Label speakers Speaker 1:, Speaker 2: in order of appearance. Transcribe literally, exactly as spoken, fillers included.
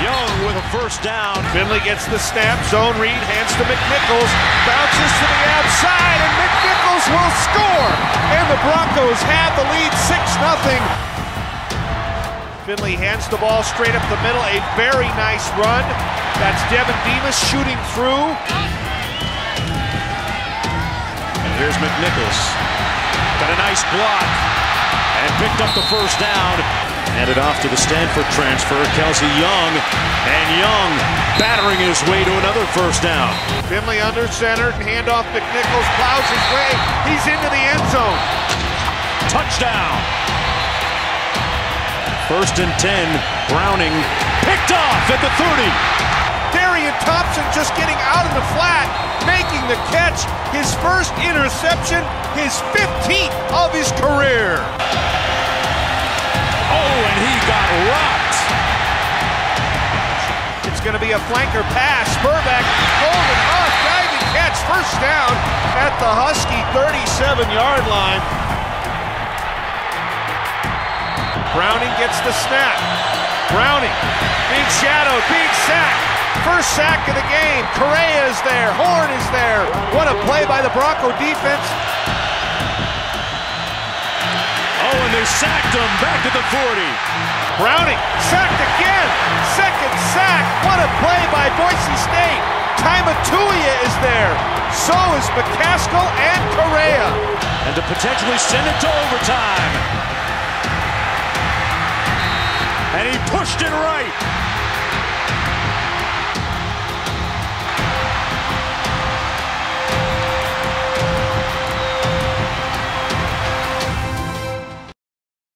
Speaker 1: Young with a first down.
Speaker 2: Finley gets the snap, zone read, hands to McNichols, bounces to the outside, and McNichols will score! And the Broncos have the lead six nothing. Finley hands the ball straight up the middle, a very nice run. That's Devin Demas shooting through.
Speaker 1: And here's McNichols. Got a nice block and picked up the first down. Handed off to the Stanford transfer, Kelsey Young, and Young battering his way to another first down.
Speaker 2: Finley under center, handoff McNichols, plows his way, he's into the end zone.
Speaker 1: Touchdown. First and ten, Browning picked off at the thirty.
Speaker 2: Darian Thompson just getting out of the flat, making the catch, his first interception, his fifteenth of his career.
Speaker 1: Oh, and he got rocked.
Speaker 2: It's going to be a flanker pass. Spurback, golden off, diving catch, first down at the Husky thirty-seven yard line. Browning gets the snap. Browning being shadowed, being sacked. First sack of the game. Correa is there. Horn is there. What a play by the Bronco defense.
Speaker 1: Oh, and they sacked him back to the forty.
Speaker 2: Browning sacked again. Second sack. What a play by Boise State. Taimatuia is there. So is McCaskill and Correa.
Speaker 1: And to potentially send it to overtime. And he pushed it right.